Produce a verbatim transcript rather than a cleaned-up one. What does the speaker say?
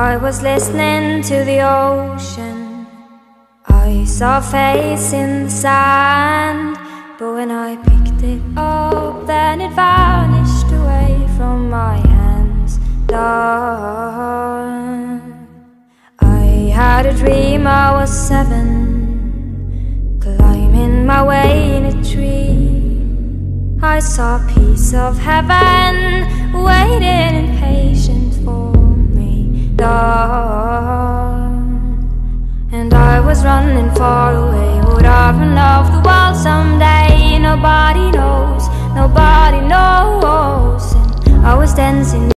I was listening to the ocean. I saw a face in the sand, but when I picked it up, then it vanished away from my hands. Done. I had a dream I was seven, climbing my way in a tree. I saw a piece of heaven waiting impatient for me. Done. And I was running far away. Would I run off the world someday? Nobody knows, nobody knows. And I was dancing